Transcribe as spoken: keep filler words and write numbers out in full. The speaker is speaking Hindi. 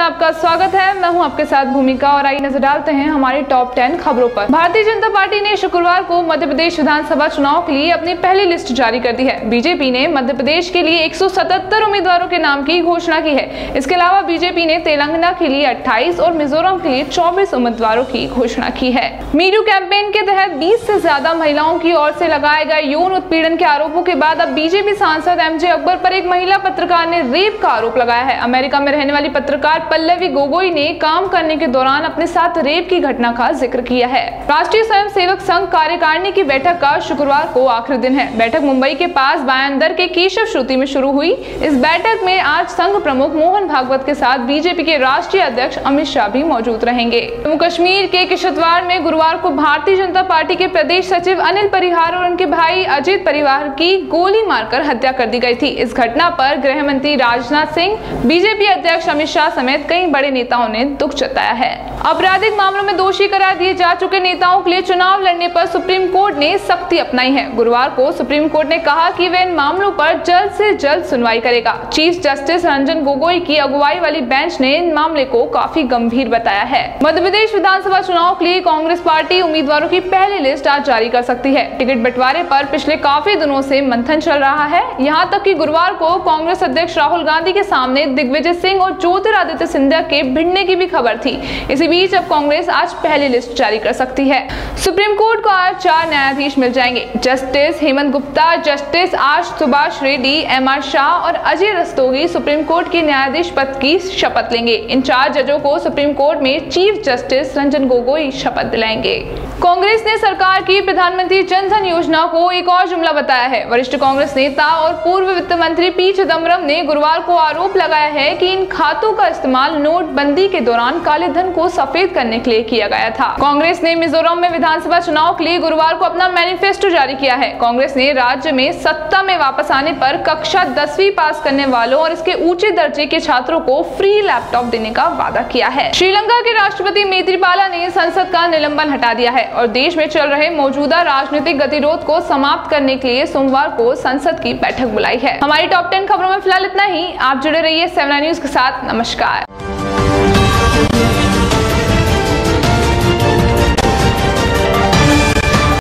आपका स्वागत है। मैं हूं आपके साथ भूमिका और आइए नजर डालते हैं हमारी टॉप टेन खबरों पर। भारतीय जनता पार्टी ने शुक्रवार को मध्य प्रदेश विधानसभा चुनाव के लिए अपनी पहली लिस्ट जारी कर दी है। बीजेपी ने मध्य प्रदेश के लिए एक सौ सतहत्तर उम्मीदवारों के नाम की घोषणा की है। इसके अलावा बीजेपी ने तेलंगाना के लिए अट्ठाईस और मिजोरम के लिए चौबीस उम्मीदवारों की घोषणा की है। मीटू कैंपेन के तहत बीस से ज्यादा महिलाओं की ओर से लगाए गए यौन उत्पीड़न के आरोपों के बाद अब बीजेपी सांसद एमजे अकबर पर एक महिला पत्रकार ने रेप का आरोप लगाया है। अमेरिका में रहने वाली पत्रकार पल्लवी गोगोई ने काम करने के दौरान अपने साथ रेप की घटना का जिक्र किया है। राष्ट्रीय स्वयंसेवक संघ कार्यकारिणी की बैठक का शुक्रवार को आखिरी दिन है। बैठक मुंबई के पास बायांदर के केशव श्रुति में शुरू हुई। इस बैठक में आज संघ प्रमुख मोहन भागवत के साथ बीजेपी के राष्ट्रीय अध्यक्ष अमित शाह भी मौजूद रहेंगे। जम्मू कश्मीर के किश्तवाड़ में गुरुवार को भारतीय जनता पार्टी के प्रदेश सचिव अनिल परिहार और उनके भाई अजीत परिहार की गोली मारकर हत्या कर दी गई थी। इस घटना पर गृह मंत्री राजनाथ सिंह, बीजेपी अध्यक्ष अमित शाह समेत कई बड़े नेताओं ने दुख जताया है। आपराधिक मामलों में दोषी करार दिए जा चुके नेताओं के लिए चुनाव लड़ने पर सुप्रीम कोर्ट ने सख्ती अपनाई है। गुरुवार को सुप्रीम कोर्ट ने कहा कि वह इन मामलों पर जल्द से जल्द सुनवाई करेगा। चीफ जस्टिस रंजन गोगोई की अगुवाई वाली बेंच ने इन मामले को काफी गंभीर बताया है। मध्य प्रदेश विधानसभा चुनाव के लिए कांग्रेस पार्टी उम्मीदवारों की पहली लिस्ट आज जारी कर सकती है। टिकट बंटवारे पर पिछले काफी दिनों से मंथन चल रहा है। यहाँ तक कि गुरुवार को कांग्रेस अध्यक्ष राहुल गांधी के सामने दिग्विजय सिंह और ज्योतिरादित्य सिंधिया के भिड़ने की भी खबर थी। इसी बीच अब कांग्रेस आज पहली लिस्ट जारी कर सकती है। सुप्रीम कोर्ट को आज चार न्यायाधीश मिल जाएंगे। Justice Hemant Gupta, justice R Subhash Reddy, M R Shah और अजय रस्तोगी सुप्रीम कोर्ट के न्यायाधीश पद की शपथ लेंगे। इन चार जजों को सुप्रीम कोर्ट में चीफ जस्टिस रंजन गोगोई शपथ दिलाएंगे। कांग्रेस ने सरकार की प्रधानमंत्री जन धन योजना को एक और जुमला बताया है। वरिष्ठ कांग्रेस नेता और पूर्व वित्त मंत्री पी चिदम्बरम ने गुरुवार को आरोप लगाया है कि इन खातों का इस्तेमाल नोटबंदी के दौरान काले धन को सफेद करने के लिए किया गया था। कांग्रेस ने मिजोरम में विधानसभा चुनाव के लिए गुरुवार को अपना मैनिफेस्टो जारी किया है। कांग्रेस ने राज्य में सत्ता में वापस आने पर कक्षा दसवीं पास करने वालों और इसके ऊंचे दर्जे के छात्रों को फ्री लैपटॉप देने का वादा किया है। श्रीलंका के राष्ट्रपति मैत्रीपाला ने संसद का निलंबन हटा दिया है और देश में चल रहे मौजूदा राजनीतिक गतिरोध को समाप्त करने के लिए सोमवार को संसद की बैठक बुलाई है। हमारी टॉप टेन खबरों में फिलहाल इतना ही। आप जुड़े रहिए सेवन न्यूज के साथ। नमस्कार।